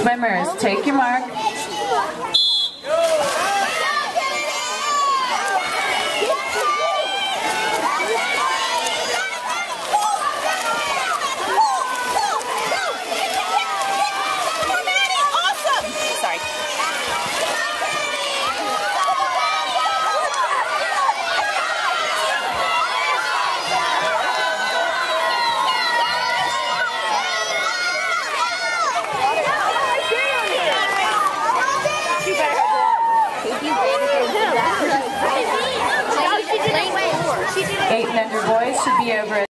Swimmers, take your mark. Eight and under boys should be over